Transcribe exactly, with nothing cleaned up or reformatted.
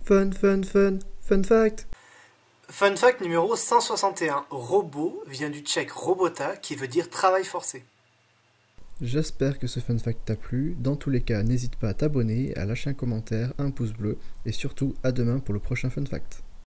Fun, fun, fun, fun fact. Fun fact numéro cent soixante et un. Robot vient du tchèque robota qui veut dire travail forcé. J'espère que ce fun fact t'a plu. Dans tous les cas, n'hésite pas à t'abonner, à lâcher un commentaire, un pouce bleu et surtout à demain pour le prochain fun fact.